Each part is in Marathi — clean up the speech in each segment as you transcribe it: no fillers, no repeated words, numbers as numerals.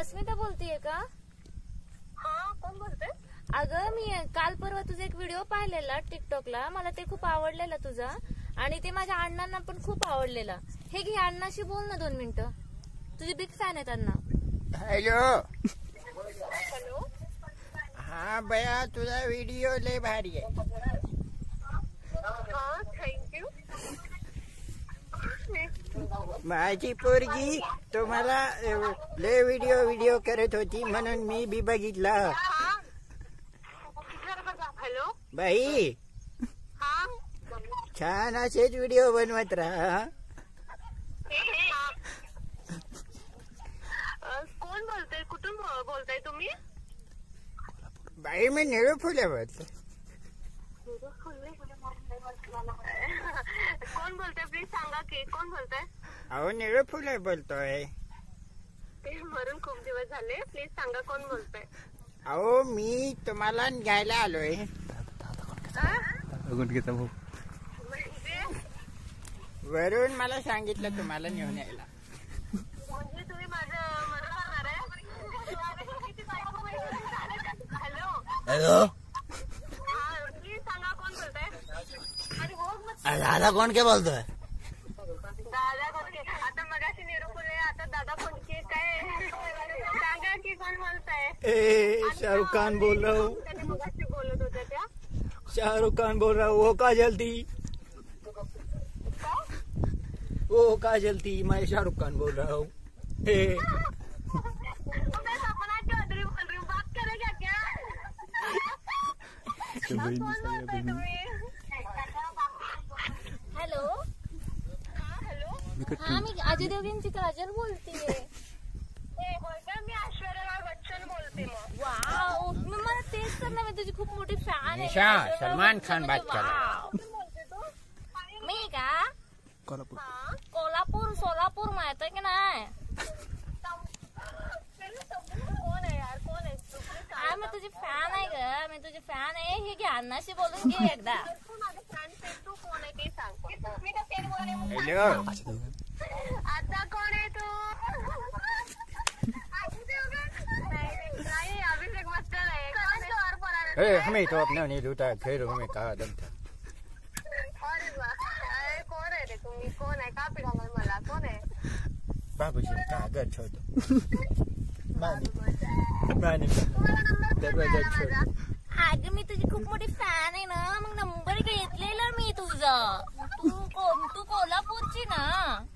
अस्मिता बोलतीये का? हा, कोण बोलते? अगं मी काल परवा तुझा एक व्हिडिओ पाहिलेला टिकटॉकला, मला ते खूप आवडलेला तुझा, आणि ते माझ्या अण्णांना पण खूप आवडलेला. हे घे, अण्णाशी बोल ना 2 मिनिटं. तुझी बिग फॅन आहेत अण्णा. हॅलो. हॅलो. हा बया, तुझा व्हिडिओ लय भारी आहे. हा, थँक्यू. माझी पोरगी तुम्हाला लय व्हिडिओ करत होती म्हणून मी बी बघितला. हॅलो बाई, हा, छान असेच व्हिडिओ बनवत राहा. कोण बोलतोय? कुठून बोलताय तुम्ही? बाई मी निळू फुले बोलतो. कोण बोलतोय? प्लीज सांगा की कोण बोलताय? अहो निळू फुले बोलतोय. ते मरून खूप दिवस झाले. प्लीज सांगा कोण बोलतोय? अहो मी तुम्हाला घ्यायला आलोय. म्हणजे वरून मला सांगितलं तुम्हाला नेऊन यायला. म्हणजे तुम्ही माझं मरण करणार आहे? हॅलो. हॅलो. हा, प्लीज सांगा कोण बोलताय? दादा कोण के बोलतोय? दादा कोणके? आता मगाशी निरूपुले, आता दादा कोणके? काय सांगा की कोण बोलताय? शाहरुख खान बोल रहा हूँ. त्याने मगाशी बोलत होत्या त्या. शाहरुख खान बोल रहा हूँ. वो काजल थी. वो काजल थी. मैं शाहरुख खान बोल रहा हूँ. मैं सपना चौधरी बोल रही हूँ. बात करेगा क्या? कोण बोलताय तुम्ही? हॅलो. हा, हॅलो. हा, मी अजय देवगणची काजल बोलतीये. बोलता मी ऐश्वर्या राय बच्चन बोलते. मग वाव, मला तेच तर ना, मी तुझी खूप मोठी फॅन आहे. निशा, सलमान खान बात कर. बोलते तू? मी का? कोल्हापूर सोलापूर माहित आहे की नाही? कोण आहे यार? कोण आहे तू? मी तुझी फॅन आहे ग, मी तुझी फॅन आहे. हे घे, अण्णाशी बोलून घे एकदा. तू माझं फ्रेंड आहे. तू कोण आहे ते सांग. मी तर तेच बोलले. हॅलो. आता कोण आहे तू? नहीं, अभिषेक बच्चन है. हमें तो अपना नहीं लूटा, फिर हमें कहा दम था. अरे वाह, कोण आहे रे तुम्ही? कोण आहे? का पिढाला मला? कोण आहे? बाबूजी ने कहा घर छोड़ दो. मानी दरवाजा छोड़. अगं मी तुझी खूप मोठी फॅन आहे ना, मग नंबर घेतलेला मी तुझा. तू कोल्हापूरची ना?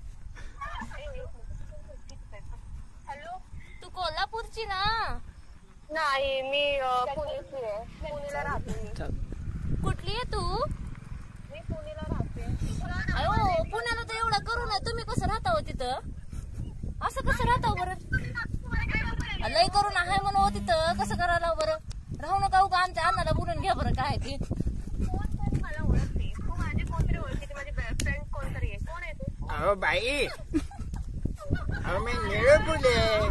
हॅलो. तू कोल्हापूरची ना? नाही, मी पुण्याची आहे. पुण्याला राहते मी. कुठली आहे तू? मी पुण्याला राहते. अयो, पुण्याला तर एवढं करू नये. तुम्ही कसं राहता हो तिथं? असं कसं राहता बरं? लय करून आहे म्हणून हो तिथं. कसं करायला बरं? राहू नका उगा, आमच्या अण्णाला बोलून घ्या बरं. काय ती कोण मला ओळखते? तू माझी कोणतरी ओळखते. माझी फ्रेंड कोणतरी आहे. कोण आहे तू? अहो बाई, अहो मी निळू फुले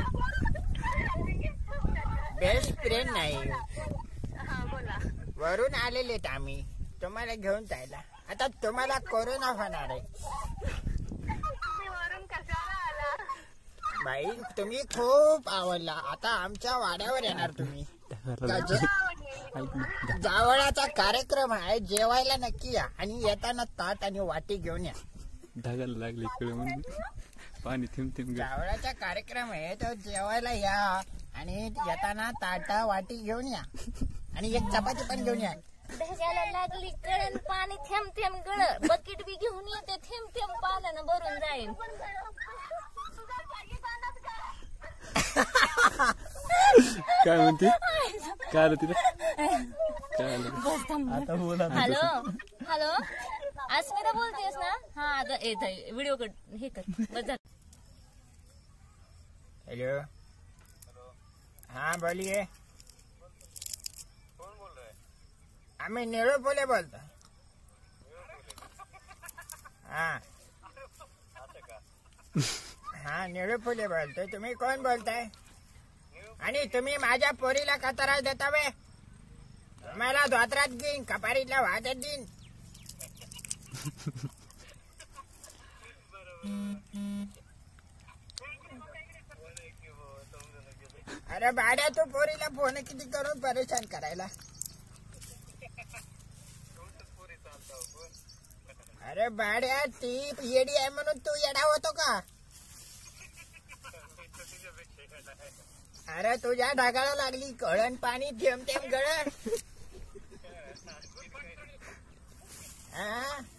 बेस्ट फ्रेंड नाही. हा, बोला. वरून आलेले आहेत आम्ही तुम्हाला घेऊन जायला. आता तुम्हाला कोरोना होणार आहे. तुम्ही वरून कशाला आला? बाई तुम्ही खूप आवडला. आता आमच्या वाड्यावर येणार तुम्ही. जावळाचा कार्यक्रम आहे, जेवायला नक्की या. आणि येताना ताट आणि वाटी घेऊन या. ढगाला लागली पाणी थेंब थेंब. जावळाचा कार्यक्रम आहे तो जेवायला या. आणि येताना ताटा वाटी घेऊन या. आणि एक चपाती पण घेऊन या. ढगाला लागली कळण, पाणी थेंब थेंब गळ. बकेट बी घेऊन येते, थेंब थेंब पाण्यानं भरून जाईल. काय म्हणते? काय आलं तिला? काय आलं? आता बोला. हॅलो. हॅलो, अस्मिता बोलतेस ना? हा, आता येत आहे. व्हिडिओ कर, हे कर, बस झालं. हेलो. हाँ बोलिए. कौन बोल रहा है? आम्ही निळू फुले बोलतो. हाँ हाँ, निळू फुले बोलतोय. तुम्ही कोण बोलताय? आणि तुम्ही माझ्या पोरीला का त्रास देता बे? मला धोत्रात देईन, कपारीला वाजत देईन. अरे भाड्या तू पोरीला फोन किती करून परेशान करायला. अरे भाड्या ती येडी आहे म्हणून तू येडा होतो का. अरे तुझ्या ढगाला लागली कळण पाणी थेंब थेंब गळ. हा